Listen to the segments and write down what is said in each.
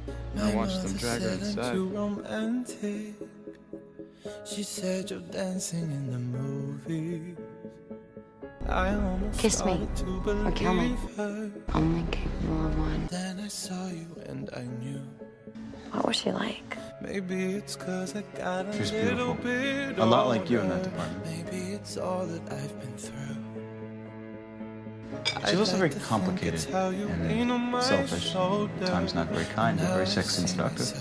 I watched them drag her inside. Romantic. She said you're dancing in the movie. Kiss me, or kill me. Only capable of one. Then I saw you and I knew. What was she like? Maybe it's 'cause I got a She's little beautiful. bit A lot like you in older. that department. Maybe it's all that I've been through. She's also very complicated and selfish. At times not very kind, but very sexy and seductive.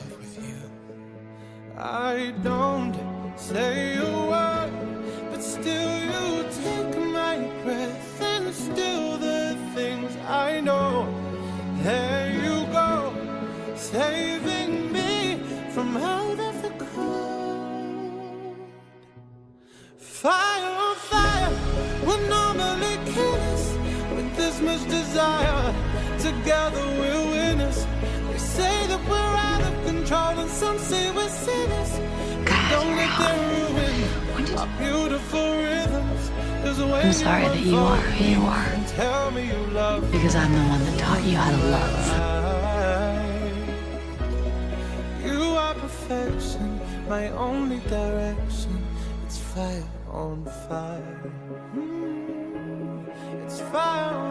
I don't say a word, but still you take my breath and still the things I know. There you go, saving me from out of the cold. Fire on fire, we're normally killers with this much desire. Together we're winners. They say that we're out of control and some say we're sinners. Don't let them ruin our beautiful rhythms. I'm sorry that you are who you are. Tell me you love me. Because I'm the one that taught you how to love. You are perfection, my only direction. It's fire on fire. It's fire on